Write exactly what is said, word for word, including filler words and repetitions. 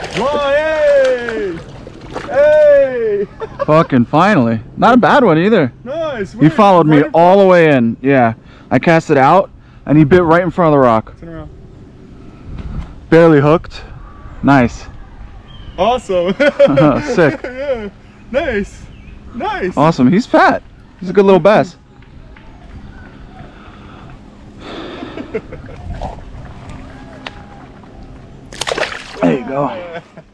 Whoa, hey! Hey! Fucking finally. Not a bad one either. Nice. He followed me all the way in. Yeah. I cast it out and he bit right in front of the rock. Turn around. Barely hooked. Nice. Awesome. Sick. Yeah. Nice. Nice. Awesome. He's fat. He's a good little bass. There you go.